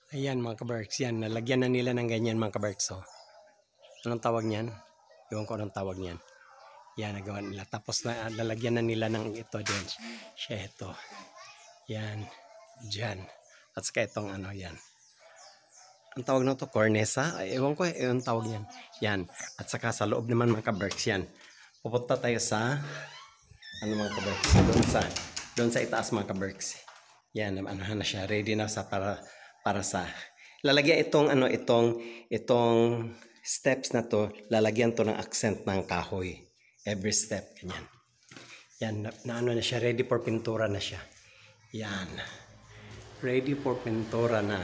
Ayan mga kabarks, yan. Nalagyan na nila ng ganyan mga kabarks. So, anong tawag niyan? Iwan ko anong tawag niyan. Yan, nagawa nila. Tapos nalagyan na nila ng ito din. Siya ito. Yan. Diyan. At saka itong ano yan. Ang tawag na to cornesa. Ay, ewan ko yung tawag niyan. Yan. At saka sa loob naman mga kabarks yan. Pupunta tayo sa ano mga kabarks. Doon sa itaas mga kabarks. Yan, ano na siya. Ready na sa para sa lalagyan itong steps na to, lalagyan to ng accent ng kahoy every step, ganyan. Yan, na ano na siya, ready for pintura na siya. Yan, ready for pintura na.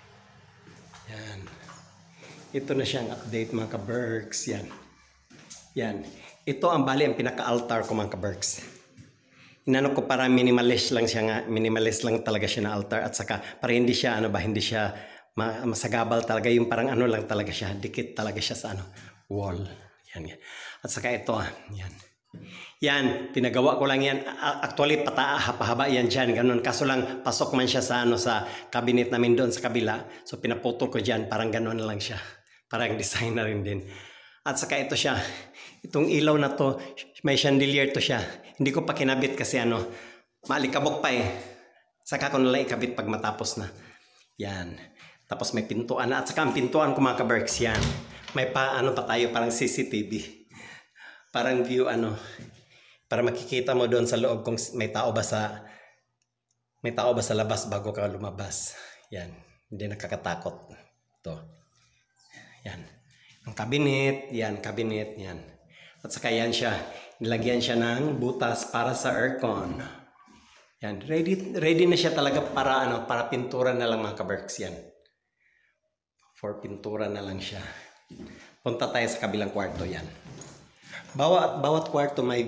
Yan, ito na siyang update mga kaberks. Yan, ito ang bali ang pinaka-altar ko mga kaberks. Inano ko para minimalist lang siya nga, minimalist lang talaga siya na altar at saka para hindi siya hindi siya masagabal talaga, yung parang ano lang talaga siya, dikit talaga siya sa wall. Yan. At saka ito yan. Yan, pinagawa ko lang yan. Actually pahaba yan diyan, ganun. Kaso lang pasok man siya sa sa cabinet namin doon sa kabila. So pinaputol ko diyan, parang ganun lang siya. Parang design na rin din. At saka ito siya. Itong ilaw na to, may chandelier to siya. Hindi ko pa kinabit kasi maalikabok pa eh. Saka ko nalang ikabit pag matapos na. Yan. Tapos may pintuan na. At saka ang pintuan ko mga kaberks yan. May pa tayo parang CCTV. Parang view para makikita mo doon sa loob kung may tao ba sa labas bago ka lumabas. Yan. Hindi nakakatakot. Ito. Yan. Ang cabinet. Yan. Cabinet. Yan. At saka yan siya. Nilagyan siya ng butas para sa aircon. Yan. Ready na siya talaga para pintura na lang mga kaberks yan. For pintura na lang siya. Punta tayo sa kabilang kwarto yan. Bawat kwarto may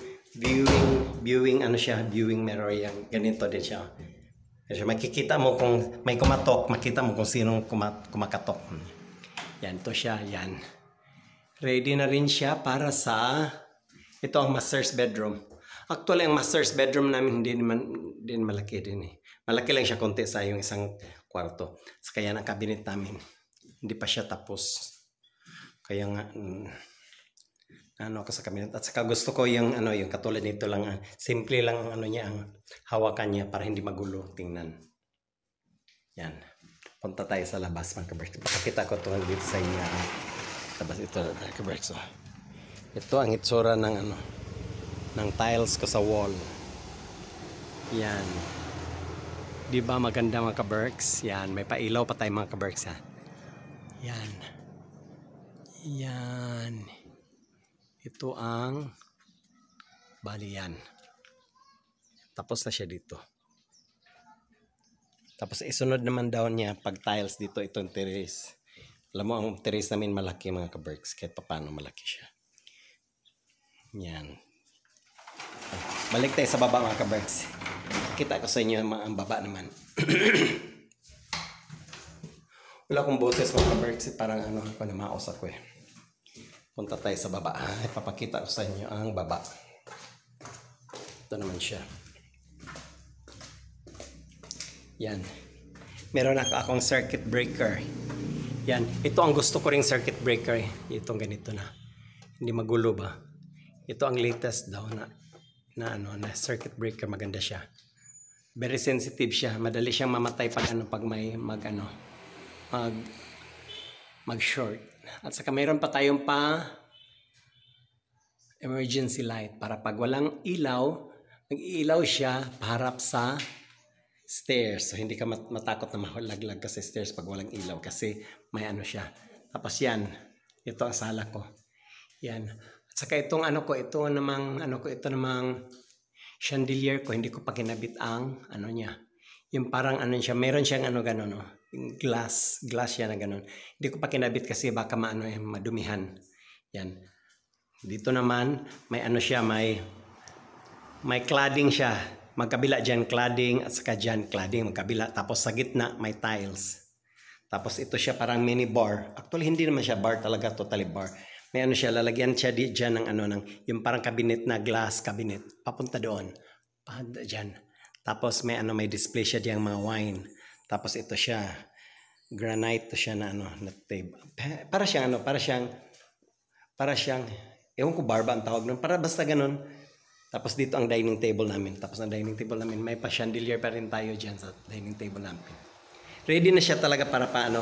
viewing mirror yan. Ganito din siya. Kasi makikita mo kung may kumatok, makita mo kung sinong kumakatok. Yan, to siya, yan. Ready na rin siya para sa ito ang master's bedroom. Actually, ang master's bedroom namin hindi malaki din eh. Malaki lang siya konti sa yung isang kwarto. So, kaya ang cabinet namin, hindi pa siya tapos. Kaya nga, ako sa cabinet. At saka gusto ko yung katulad nito lang, simple lang ang niya, ang hawakan niya para hindi magulo tingnan. Yan. Punta tayo sa labas mga kaberks. Pakita ko ito dito sa inyo. Labas ito mga kaberks. Ito ang itsura ng tiles ko sa wall. Yan. Di ba maganda mga kaberks? Yan. May pailaw pa tayo mga kaberks ha. Yan. Yan. Ito ang bali yan. Tapos na siya dito. Tapos isunod naman daw niya pag tiles dito itong terrace. Alam mo ang terrace namin malaki mga kaberks. Kahit paano malaki siya. Yan. Balik tayo sa baba mga kaberks. Kita ko sa inyo ang baba naman. Wala akong boses mga kaberks. Parang maos ako eh. Punta tayo sa baba. Ipapakita ko sa inyo ang baba. Ito naman siya. Yan. Meron akong circuit breaker. Yan. Ito ang gusto ko ring circuit breaker. Itong ganito na. Hindi magulo ba? Ito ang latest daw na circuit breaker. Maganda siya. Very sensitive siya. Madali siyang mamatay pag may mag short. At saka mayroon pa tayong emergency light para pag walang ilaw, nag-iilaw siya paharap sa stairs. So hindi ka matakot na malaglag ka sa stairs pag walang ilaw kasi may siya. Tapos yan, ito ang sala ko. Yan. At saka itong ito namang chandelier ko, hindi ko pa kinabit ang niya. Yung parang siya, meron siyang gano'n, yung glass siya na gano'n. Hindi ko pa kinabit kasi baka madumihan. Yan. Dito naman may siya, may cladding siya. Magkabila dyan cladding at saka dyan cladding magkabila. Tapos sa gitna may tiles. Tapos ito siya parang mini bar. Actually hindi naman siya bar talaga, totally bar. May siya, lalagyan siya dyan ng yung parang cabinet na glass cabinet. Papunta doon. Dyan. Tapos may display siya diyang mga wine. Tapos ito siya. Granite to siya na ano, na table. Para siyang ano, para siyang, ewan ko barba ang tawag nun. Para basta ganun. Tapos dito ang dining table namin. Tapos ang dining table namin, may pa chandelier pa rin tayo dyan sa dining table namin. Ready na siya talaga para pang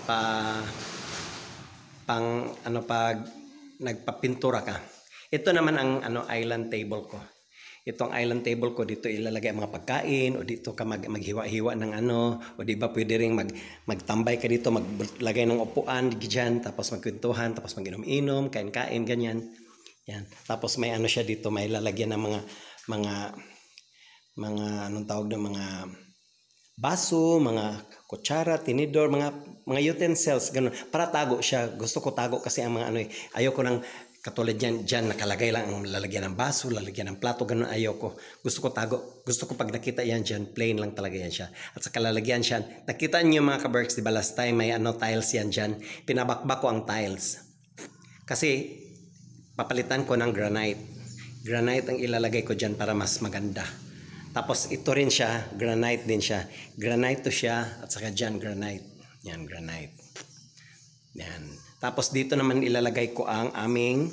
ano, pag nagpapintura ka. Ito naman ang ano, island table ko. Itong island table ko, dito ilalagay ang mga pagkain, o dito ka maghiwa-hiwa ng ano, o di ba pwede rin magtambay ka dito, maglagay ng upuan dyan, tapos magkwentuhan, tapos mag-inom-inom, kain-kain, ganyan. Yan. Tapos may ano siya dito, may lalagyan ng mga anong tawag ng mga baso, mga kutsara, tinidor, mga utensils, ganun. Para tago siya. Gusto ko tago kasi ang mga ano, ayoko nang katulad dyan nakalagay lang ang lalagyan ng baso, lalagyan ng plato, ganun ayoko. Gusto ko tago. Gusto ko pag nakita yan dyan, plain lang talaga yan siya. At saka lalagyan siya. Nakita niyo mga ka-Berks, diba last time may ano, tiles yan dyan. Pinabakbak ko ang tiles. Kasi papalitan ko ng granite. Granite ang ilalagay ko dyan para mas maganda. Tapos ito rin siya, granite din siya. Granite to siya at saka dyan granite. Yan, granite. Yan. Tapos dito naman ilalagay ko ang aming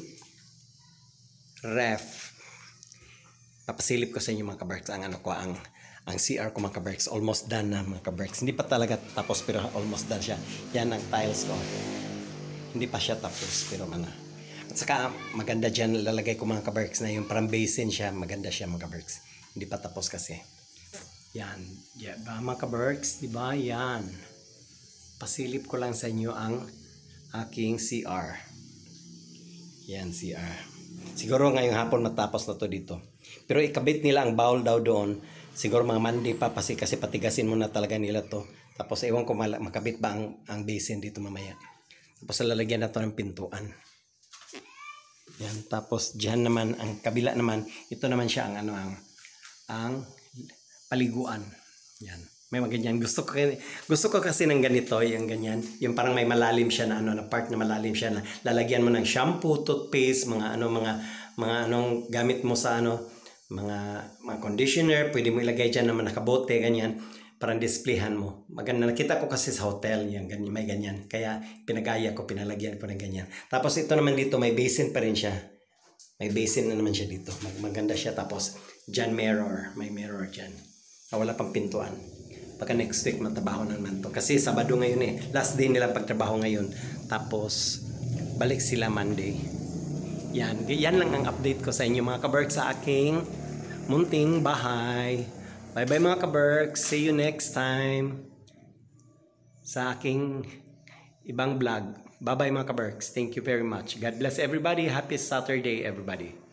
ref. Papasilip ko sa inyo mga ka-Berks ang ano ko, ang CR ko mga ka-Berks. Almost done na mga ka-Berks. Hindi pa talaga tapos pero almost done siya. Yan ang tiles ko. Hindi pa siya tapos pero ano. At saka maganda dyan lalagay ko mga ka-Berks na yung parang basin siya. Maganda siya mga ka-Berks. Hindi pa tapos kasi. Yan. Yeah, mga ka-Berks, diba? Yan. Pasilip ko lang sa inyo ang aking CR. Yan, CR. Siguro ngayong hapon matapos na to dito. Pero ikabit nila ang bowl daw doon. Siguro mga Monday pa kasi patigasin muna talaga nila to. Tapos ewan ko makabit ba ang basin dito mamaya. Tapos lalagyan na to ng pintuan. Yan. Tapos dyan naman, ang kabila naman, ito naman siya ang ano, ang paliguan. Yan. May maganyan. Gusto ko kasi ng ganito, yung ganyan. Yung parang may malalim siya na ano, na part na malalim siya na lalagyan mo ng shampoo, toothpaste, mga anong gamit mo sa ano, mga conditioner, pwede mo ilagay diyan naman nakabote ganyan, parang displayhan mo. Maganda, nakita ko kasi sa hotel, yung ganyan, may ganyan. Kaya pinagaya ko, pinalagyan ko ng ganyan. Tapos ito naman dito, may basin pa rin siya. May basin na naman siya dito. Maganda siya. Tapos dyan mirror, may mirror dyan. Wala pang pintuan. Pagka next week matabaho naman to. Kasi Sabado ngayon eh. Last day nila pagtrabaho ngayon. Tapos balik sila Monday. Yan. Yan lang ang update ko sa inyo mga ka-Berks sa aking munting bahay. Bye bye mga ka-Berks. See you next time sa aking ibang vlog. Bye bye mga ka-Berks. Thank you very much. God bless everybody. Happy Saturday everybody.